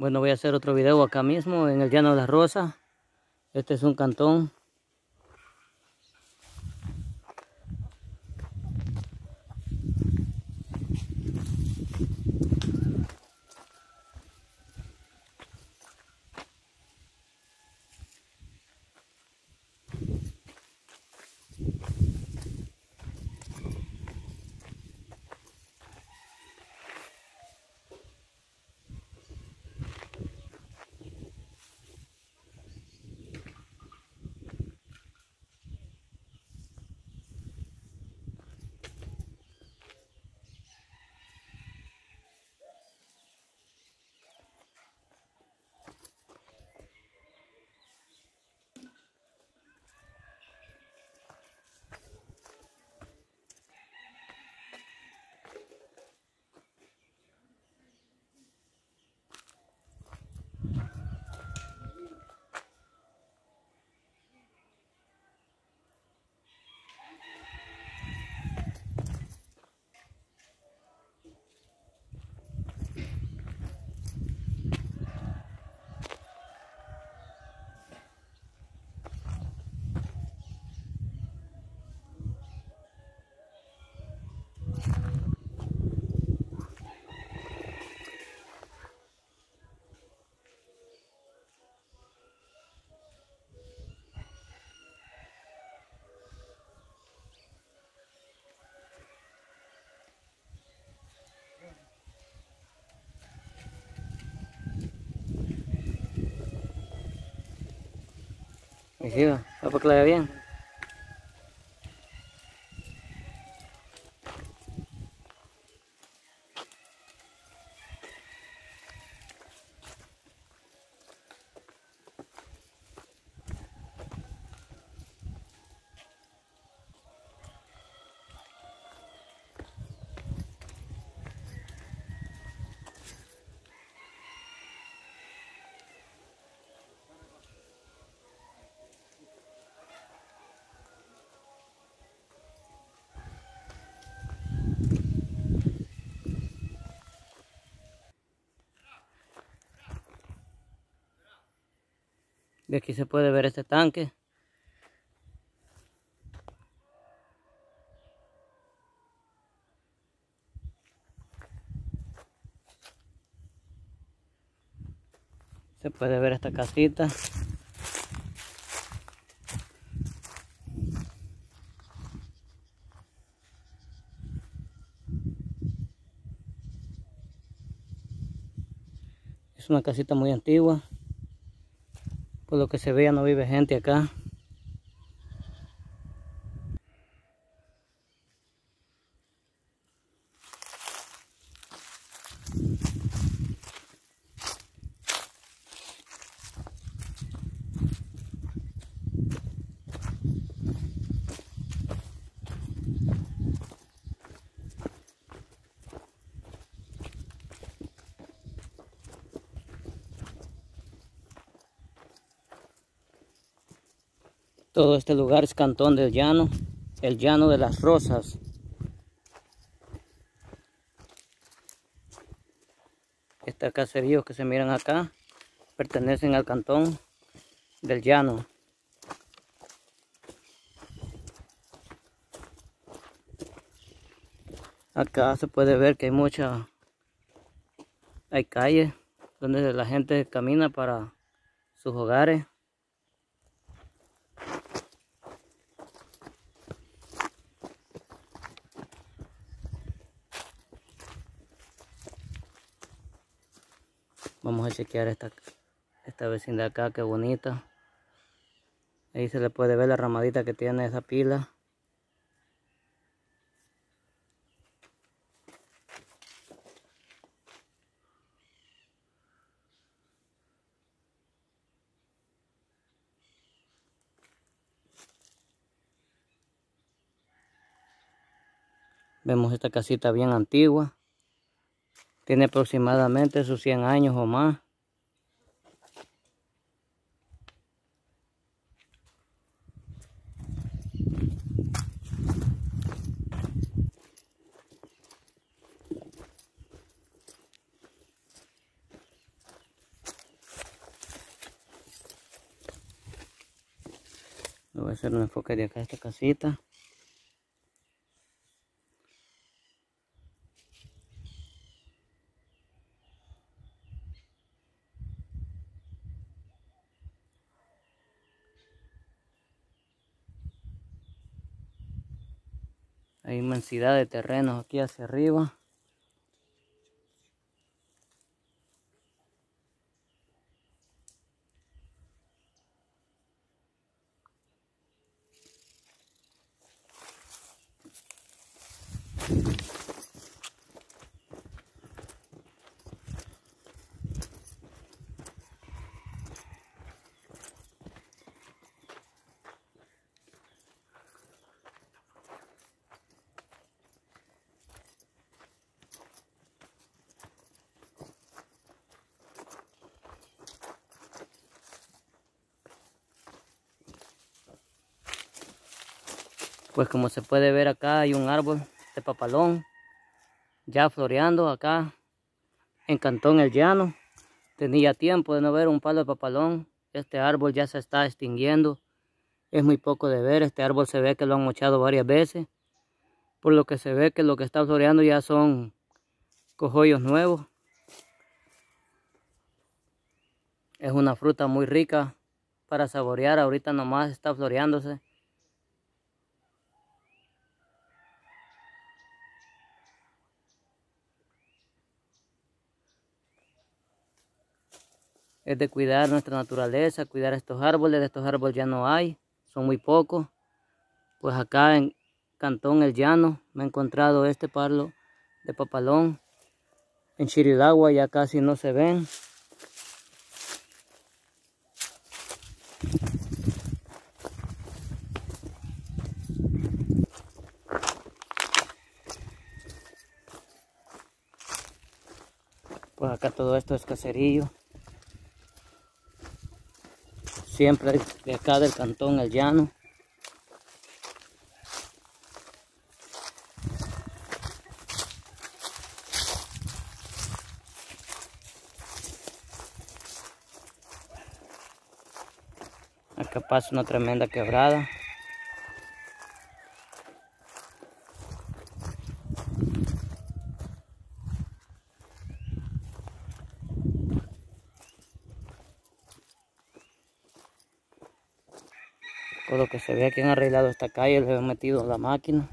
Bueno, voy a hacer otro video acá mismo en el Llano de las Rosas. Este es un cantón. Y sí, va para que la vea bien. De aquí se puede ver este tanque. Se puede ver esta casita. Es una casita muy antigua. Por lo que se ve ya no vive gente acá. Todo este lugar es cantón del Llano, el Llano de las Rosas. Estos caseríos que se miran acá pertenecen al cantón del Llano. Acá se puede ver que hay calles donde la gente camina para sus hogares. Vamos a chequear esta vecindad acá, qué bonita. Ahí se le puede ver la ramadita que tiene esa pila. Vemos esta casita bien antigua. Tiene aproximadamente sus 100 años o más. Voy a hacer un enfoque de acá a esta casita. Hay inmensidad de terrenos aquí hacia arriba. Pues como se puede ver acá hay un árbol de papalón ya floreando acá en Cantón El Llano. Tenía tiempo de no ver un palo de papalón. Este árbol ya se está extinguiendo. Es muy poco de ver. Este árbol se ve que lo han mochado varias veces. Por lo que se ve que lo que está floreando ya son cogollos nuevos. Es una fruta muy rica para saborear. Ahorita nomás está floreándose. Es de cuidar nuestra naturaleza, cuidar estos árboles. De estos árboles ya no hay, son muy pocos. Pues acá en Cantón El Llano me he encontrado este palo de papalón. En Chirilagua ya casi no se ven. Pues acá todo esto es caserío. Siempre de acá del Cantón El Llano. Acá pasa una tremenda quebrada. Por lo que se ve aquí han arreglado esta calle, le han metido la máquina.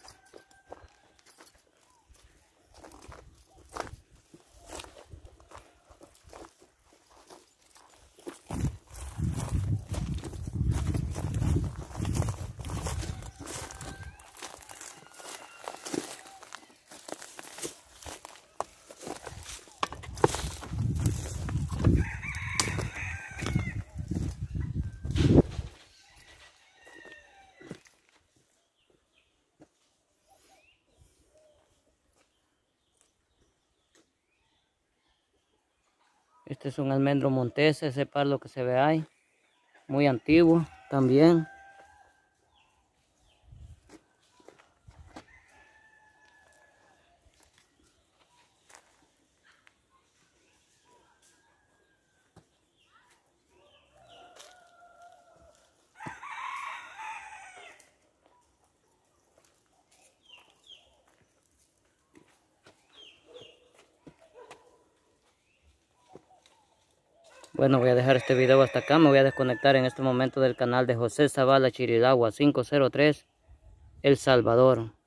Este es un almendro montés, ese palo que se ve ahí, muy antiguo también. Bueno, voy a dejar este video hasta acá. Me voy a desconectar en este momento del canal de José Zavala Chirilagua 503, El Salvador.